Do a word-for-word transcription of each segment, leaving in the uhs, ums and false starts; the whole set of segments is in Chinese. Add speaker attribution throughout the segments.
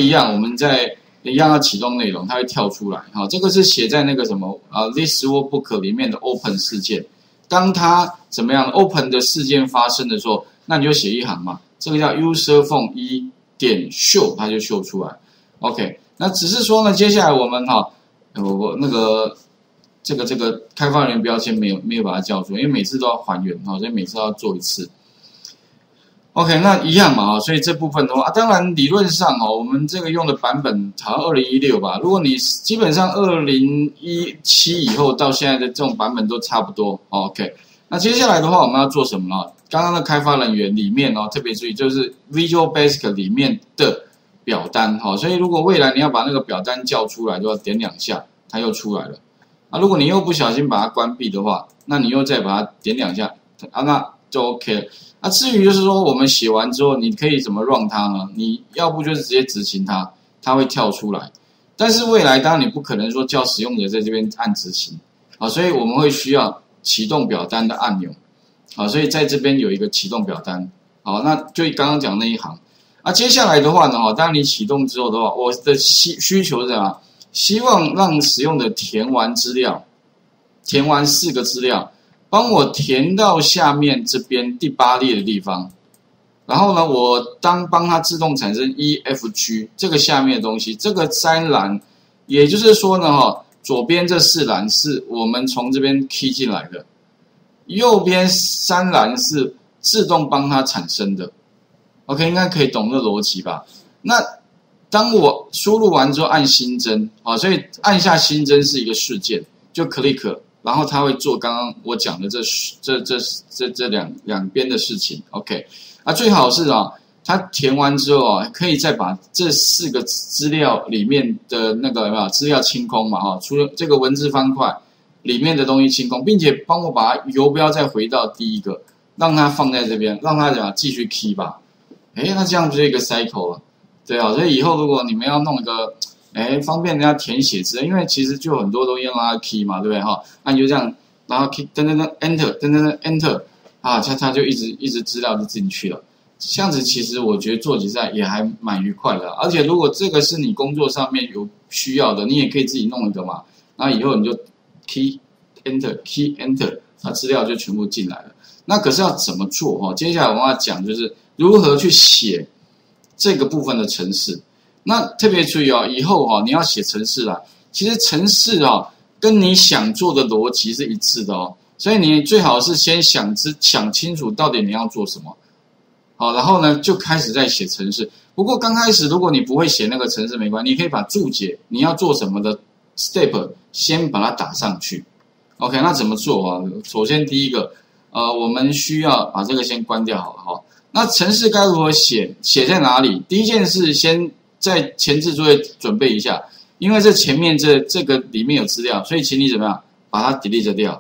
Speaker 1: 一样，我们在一样要启动内容，它会跳出来。好，这个是写在那个什么啊 ，this workbook 里面的 open 事件。当它怎么样 open 的事件发生的时候，那你就写一行嘛，这个叫 user form 一点 show， 它就秀出来。OK， 那只是说呢，接下来我们哈，我我那个这个这个开发人员标签没有没有把它叫出来，因为每次都要还原哈，所以每次都要做一次。OK， 那一样嘛，所以这部分的话，啊、当然理论上哦，我们这个用的版本好像二零一六吧。如果你基本上二零一七以后到现在的这种版本都差不多。OK， 那接下来的话，我们要做什么呢？刚刚的开发人员里面哦，特别注意就是 Visual Basic 里面的表单哈、哦，所以如果未来你要把那个表单叫出来，就要点两下，它又出来了。啊，如果你又不小心把它关闭的话，那你又再把它点两下，啊，那就 OK 了。那至于就是说，我们写完之后，你可以怎么 run 它呢？你要不就是直接执行它，它会跳出来。但是未来当然你不可能说叫使用者在这边按执行，啊，所以我们会需要启动表单的按钮，啊，所以在这边有一个启动表单，好，那就刚刚讲那一行。啊，接下来的话呢，哈，当你启动之后的话，我的需需求是什么？希望让使用者填完资料，填完四个资料。帮我填到下面这边第八列的地方，然后呢，我当帮它自动产生 E F G 这个下面的东西，这个三栏，也就是说呢，哈，左边这四栏是我们从这边 key 进来的，右边三栏是自动帮它产生的。OK， 应该可以懂这逻辑吧？那当我输入完之后按新增，啊，所以按下新增是一个事件，就 click。然后他会做刚刚我讲的这这这这这两两边的事情 ，OK， 啊，最好是啊，他填完之后啊，可以再把这四个资料里面的那个有没有资料清空嘛，哈，除了这个文字方块里面的东西清空，并且帮我把它游标再回到第一个，让它放在这边，让它怎么继续 key 吧，哎，那这样就是一个 cycle 了，对啊，所以以后如果你们要弄一个。哎，方便人家填写字，因为其实就很多东西让它 key 嘛，对不对哈？那你就这样，然后 key 噔噔噔 enter 噔噔噔 enter 啊，它它就一直一直资料就进去了。这样子其实我觉得做起来也还蛮愉快的，而且如果这个是你工作上面有需要的，你也可以自己弄一个嘛。那以后你就 key enter key enter， 那资料就全部进来了。那可是要怎么做哈？接下来我们要讲就是如何去写这个部分的程式。那特别注意哦，以后哈、哦、你要写程式啦，其实程式哦跟你想做的逻辑是一致的哦，所以你最好是先想知想清楚到底你要做什么，好，然后呢就开始在写程式。不过刚开始如果你不会写那个程式没关系，你可以把注解你要做什么的 step 先把它打上去。OK， 那怎么做啊？首先第一个，呃，我们需要把这个先关掉好了哈。那程式该如何写？写在哪里？第一件事先。在前置作业准备一下，因为这前面这这个里面有资料，所以请你怎么样把它 delete 掉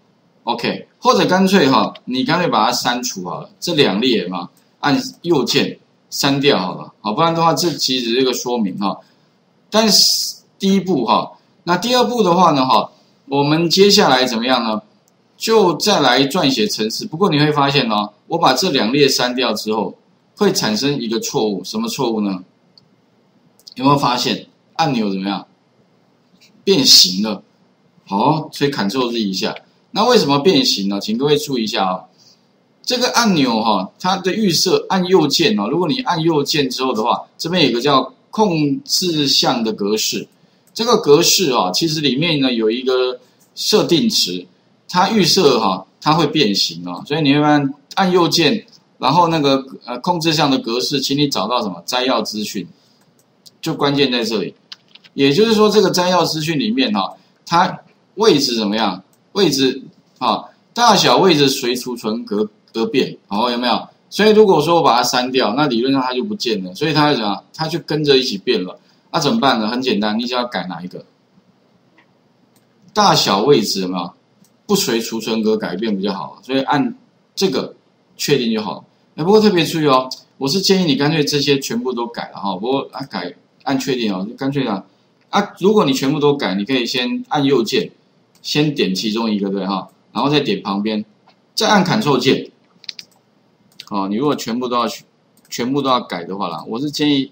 Speaker 1: ，OK， 或者干脆哈，你干脆把它删除好了，这两列嘛，按右键删掉好了，好，不然的话这其实是一个说明哈。但是第一步哈，那第二步的话呢哈，我们接下来怎么样呢？就再来撰写程式。不过你会发现呢，我把这两列删掉之后，会产生一个错误，什么错误呢？有没有发现按钮怎么样变形了？好，所以 Ctrl Z 一下。那为什么变形呢？请各位注意一下哦。这个按钮哈、哦，它的预设按右键哦。如果你按右键之后的话，这边有个叫控制项的格式。这个格式啊、哦，其实里面呢有一个设定值，它预设哈、哦，它会变形哦。所以你会发现按右键，然后那个呃控制项的格式，请你找到什么摘要资讯。就关键在这里，也就是说，这个摘要资讯里面哈、哦，它位置怎么样？位置啊、哦，大小位置随储存格而变，好、哦、有没有？所以如果说我把它删掉，那理论上它就不见了，所以它怎么样？它就跟着一起变了。那怎么办呢？很简单，你只要改哪一个？大小位置有没有？不随储存格改变比较好，所以按这个确定就好。哎，不过特别注意哦，我是建议你干脆这些全部都改了哈。不过啊改。按确定哦，就干脆啊啊！如果你全部都改，你可以先按右键，先点其中一个对哈，然后再点旁边，再按 Ctrl 键。哦，你如果全部都要全部都要改的话啦，我是建议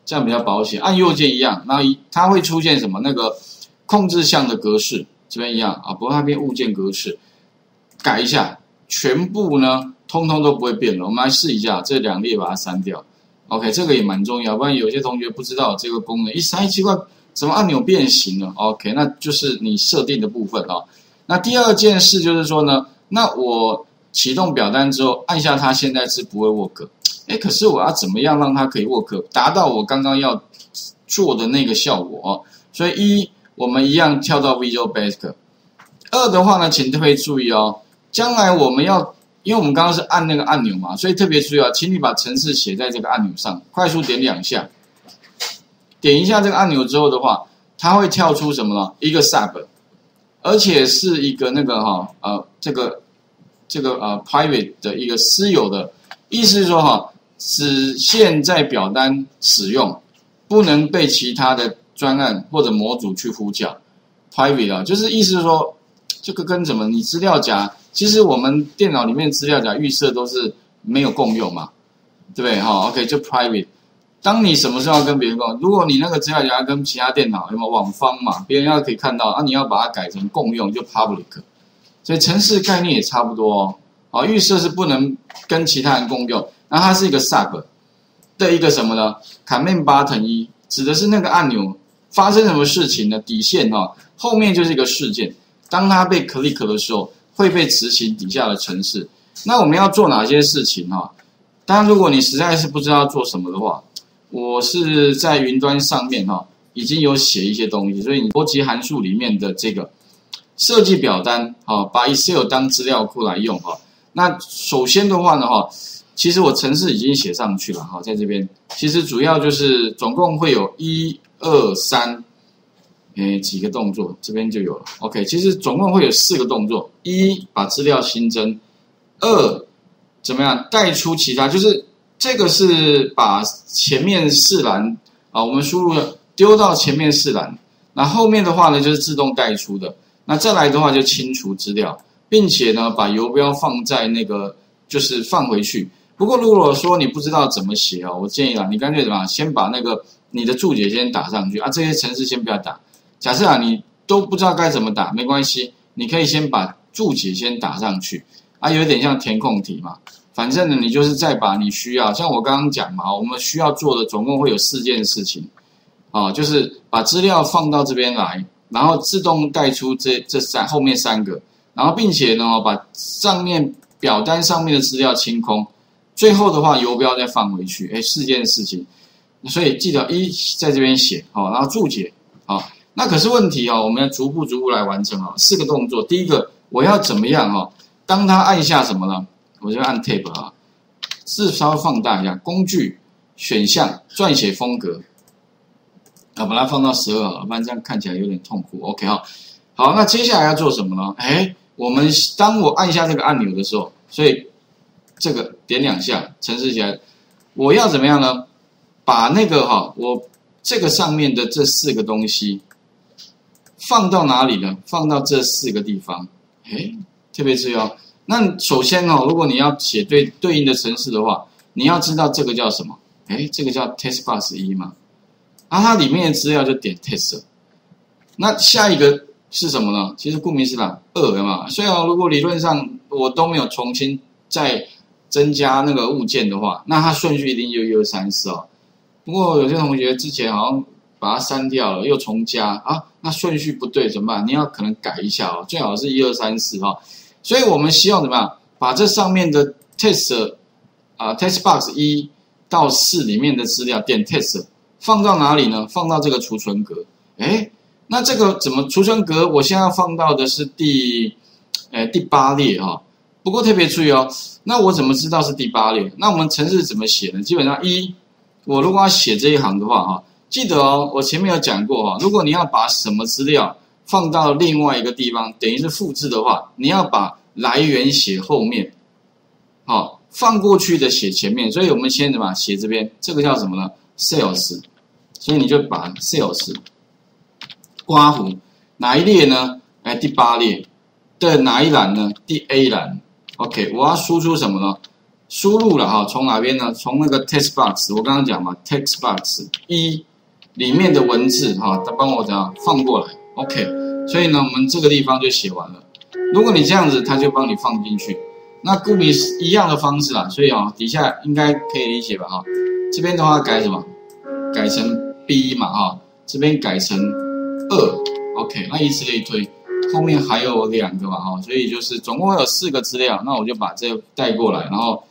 Speaker 1: 这样比较保险。按右键一样，那它会出现什么？那个控制项的格式这边一样啊，不过它变物件格式，改一下，全部呢通通都不会变了。我们来试一下，这两列把它删掉。OK， 这个也蛮重要，不然有些同学不知道这个功能，一删奇怪，怎么按钮变形了 ？OK， 那就是你设定的部分啊。那第二件事就是说呢，那我启动表单之后，按下它现在是不会 work。哎，可是我要怎么样让它可以 work， 达到我刚刚要做的那个效果哦？所以一，我们一样跳到 Visual Basic。二的话呢，请特别注意哦，将来我们要，因为我们刚刚是按那个按钮嘛，所以特别注意啊，请你把程式写在这个按钮上，快速点两下，点一下这个按钮之后的话，它会跳出什么呢？一个 sub， 而且是一个那个哈呃这个这个呃 private 的一个私有的，意思是说哈，只限在表单使用，不能被其他的专案或者模组去呼叫 private 啊，就是意思是说。这个跟什么？你资料夹，其实我们电脑里面资料夹预设都是没有共用嘛，对不对？哈 ，OK， 就 private。当你什么时候要跟别人共用？如果你那个资料夹跟其他电脑有没有网方嘛，别人要可以看到，啊，你要把它改成共用，就 public。所以程式概念也差不多哦。啊，预设是不能跟其他人共用，然后它是一个 sub 的一个什么呢 ？command button 一指的是那个按钮发生什么事情呢？底线哈，后面就是一个事件。当它被 click 的时候，会被执行底下的程式。那我们要做哪些事情哈？当然，如果你实在是不知道做什么的话，我是在云端上面哈，已经有写一些东西，所以你逻辑函数里面的这个设计表单哈，把 Excel 当资料库来用哈。那首先的话呢哈，其实我程式已经写上去了哈，在这边其实主要就是总共会有一二三。诶，几个动作这边就有了。OK， 其实总共会有四个动作：一，把资料新增；二，怎么样带出其他？就是这个是把前面四栏啊，我们输入了丢到前面四栏。那后面的话呢，就是自动带出的。那再来的话就清除资料，并且呢，把游标放在那个就是放回去。不过如果说你不知道怎么写啊，我建议啦，你干脆怎么样，先把那个你的注解先打上去啊，这些程式先不要打。假设啊，你都不知道该怎么打，没关系，你可以先把注解先打上去啊，有点像填空题嘛。反正呢，你就是再把你需要，像我刚刚讲嘛，我们需要做的总共会有四件事情，啊，就是把资料放到这边来，然后自动带出这这三后面三个，然后并且呢，把上面表单上面的资料清空，最后的话游标再放回去，哎，四件事情。所以记得一在这边写，好，然后注解，好。那可是问题哦，我们要逐步逐步来完成哦。四个动作，第一个我要怎么样哦？当他按下什么呢？我就按 Tab 啊，字稍微放大一下，工具选项撰写风格啊，把它放到十二好了，不然这样看起来有点痛苦。OK 哈，好，那接下来要做什么呢？哎，我们当我按下这个按钮的时候，所以这个点两下，程式起来，我要怎么样呢？把那个哈，我这个上面的这四个东西。放到哪里呢？放到这四个地方，哎，特别注意哦。那首先哦，如果你要写对对应的程式的话，你要知道这个叫什么？哎，这个叫 testbox 一嘛，啊，它里面的资料就点 test。那下一个是什么呢？其实顾名思义，二嘛。所以啊，如果理论上我都没有重新再增加那个物件的话，那它顺序一定就一二三四哦。不过有些同学之前好像把它删掉了，又重加啊。那顺序不对怎么办？你要可能改一下哦，最好是一二三四哈。所以我们希望怎么样？把这上面的 test 啊、呃、testbox 一到四里面的资料点 test 放到哪里呢？放到这个储存格。哎，那这个怎么储存格？我现在要放到的是第呃第八列哈。不过特别注意哦，那我怎么知道是第八列？那我们程式怎么写呢？基本上一，我如果要写这一行的话哈。记得哦，我前面有讲过哈，如果你要把什么资料放到另外一个地方，等于是复制的话，你要把来源写后面，好，放过去的写前面，所以我们先怎么写这边？这个叫什么呢 ？sales， 所以你就把 sales 刮弧哪一列呢？哎，第八列的哪一栏呢？第 A 栏。OK， 我要输出什么呢？ 输入了哈，从哪边呢？从那个 text box， 我刚刚讲嘛 ，text box 一里面的文字哈，它帮我怎样放过来 ，OK。所以呢，我们这个地方就写完了。如果你这样子，它就帮你放进去。那顾名一样的方式啦，所以啊，底下应该可以理解吧哈。这边的话改什么？改成 B 嘛哈，这边改成二 ，OK。那以此类推，后面还有两个嘛哈，所以就是总共会有四个资料。那我就把这个带过来，然后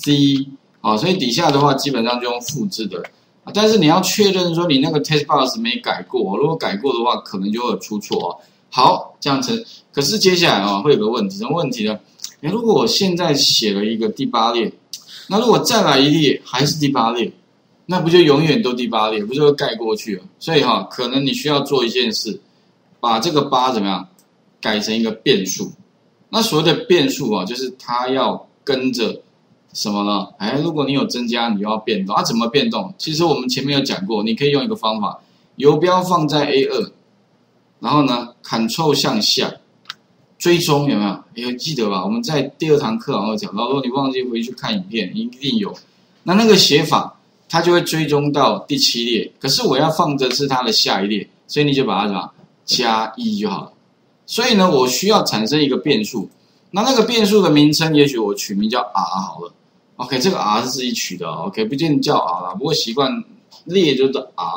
Speaker 1: C 啊，所以底下的话基本上就用复制的。但是你要确认说你那个 text box 没改过，如果改过的话，可能就会有出错哦。好，这样子。可是接下来啊、哦，会有个问题，什么问题呢？哎，如果我现在写了一个第八列，那如果再来一列还是第八列，那不就永远都第八列，不就会盖过去了？所以哈、哦，可能你需要做一件事，把这个八怎么样改成一个变数。那所谓的变数啊，就是它要跟着什么呢？哎，如果你有增加，你就要变动。啊，怎么变动？其实我们前面有讲过，你可以用一个方法，游标放在 A 二，然后呢 ，Ctrl 向下追踪，有没有？有记得吧？我们在第二堂课好像有讲到，如果你忘记回去看影片，一定有。那那个写法，它就会追踪到第七列。可是我要放的是它的下一列，所以你就把它什么加一就好了。所以呢，我需要产生一个变数。那那个变数的名称，也许我取名叫 R 好了。OK， 这个 R 是自己取的 ，OK， 不见得叫 R 啦，不过习惯列就是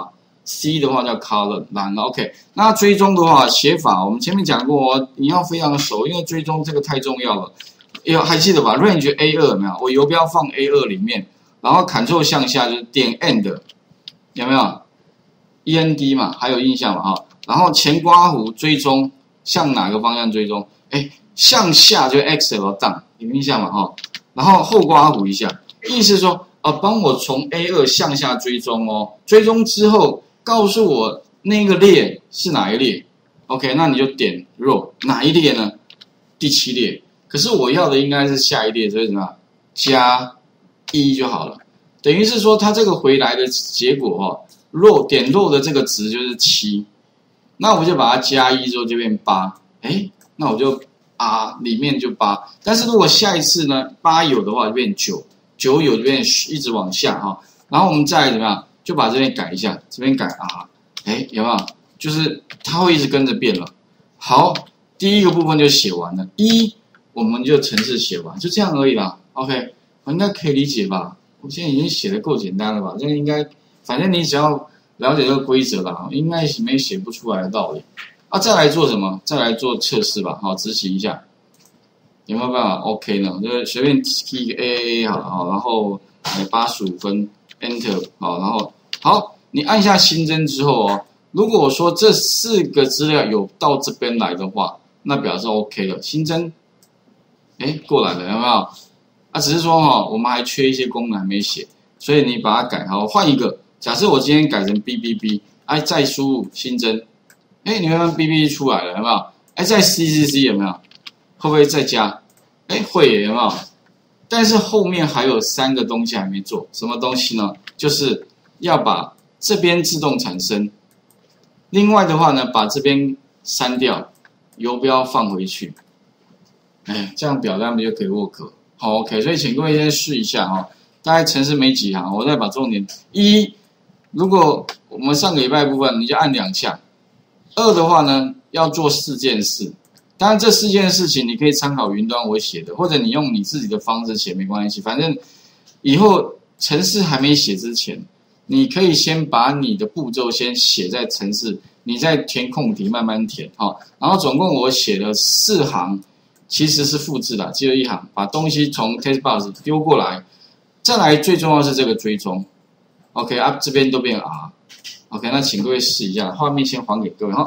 Speaker 1: R。C 的话叫 column， 蓝了 OK。那追踪的话，写法我们前面讲过哦，你要非常熟，因为追踪这个太重要了。有还记得吧 ？range A 二 有没有？我游标放 A 二 里面，然后 Ctrl 向下就是点 end， 有没有 ？E N D 嘛，还有印象嘛哈。然后前刮弧追踪向哪个方向追踪？哎，向下就 X L down， 有印象嘛哈。然后后刮弧一下，意思说啊，帮我从 A 二 向下追踪哦。追踪之后。告诉我那个列是哪一列 ？OK， 那你就点 row 哪一列呢？第七列。可是我要的应该是下一列，所以怎么样？加一就好了。等于是说，它这个回来的结果哦 ，row 点 row 的这个值就是七，那我就把它加一之后就变八。哎，那我就啊里面就八。但是如果下一次呢，八有的话就变九，九有就变一直往下哈。然后我们再怎么样？就把这边改一下，这边改啊，哎，有没有？就是它会一直跟着变了。好，第一个部分就写完了，一我们就程式写完，就这样而已啦。OK， 应该可以理解吧？我现在已经写的够简单了吧？这个应该，反正你只要了解这个规则啦，应该没写不出来的道理。啊，再来做什么？再来做测试吧。好，执行一下，有没有办法 OK 呢？就是随便 key 一个 A A A 好了，好，然后八十五分。Enter 好，然后好，你按下新增之后哦，如果我说这四个资料有到这边来的话，那表示 OK 了。新增，哎，过来了，有没有？啊，只是说哈、哦，我们还缺一些功能还没写，所以你把它改好，换一个。假设我今天改成 B B B， 哎，再输入新增，哎，你会看 B B B 出来了，有没有？哎，再 C C C 有没有？会不会再加？哎，会耶，有没有？但是后面还有三个东西还没做，什么东西呢？就是要把这边自动产生，另外的话呢，把这边删掉，游标放回去，哎，这样表单不就可以 work 了？好 ，OK， 所以请各位先试一下哈、哦，大概程式没几行，我再把重点一，如果我们上个礼拜部分你就按两下，二的话呢要做四件事。当然，这四件事情你可以参考云端我写的，或者你用你自己的方式写没关系。反正以后程式还没写之前，你可以先把你的步骤先写在程式，你再填空题慢慢填哈。然后总共我写了四行，其实是复制的，只有一行，把东西从 text box 丢过来。再来最重要是这个追踪 ，OK 啊，这边都变 R，OK， 那请各位试一下，画面先还给各位哈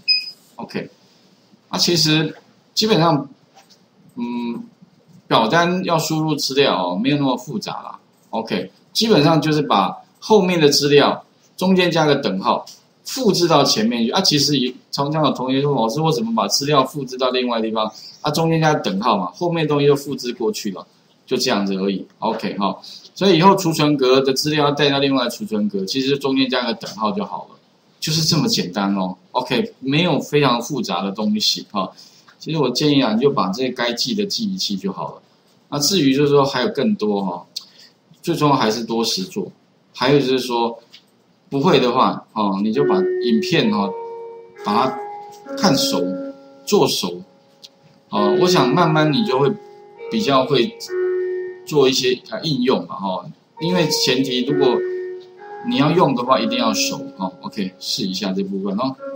Speaker 1: ，OK。那、啊、其实基本上，嗯，表单要输入资料哦，没有那么复杂啦。OK， 基本上就是把后面的资料中间加个等号，复制到前面去。啊，其实也常常有同学说，老师我怎么把资料复制到另外地方？啊，中间加等号嘛，后面东西就复制过去了，就这样子而已。OK 哈、哦，所以以后储存格的资料要带到另外的储存格，其实中间加个等号就好了。就是这么简单哦 ，OK， 没有非常复杂的东西哈、哦。其实我建议啊，你就把这些该记的记一记就好了。 那至于就是说还有更多哈、哦，最重要还是多实做。还有就是说不会的话哦，你就把影片哈、哦，把它看熟做熟。哦，我想慢慢你就会比较会做一些啊应用嘛哈、哦，因为前提如果你要用的话，一定要熟哈、哦。OK， 试一下这部分哦。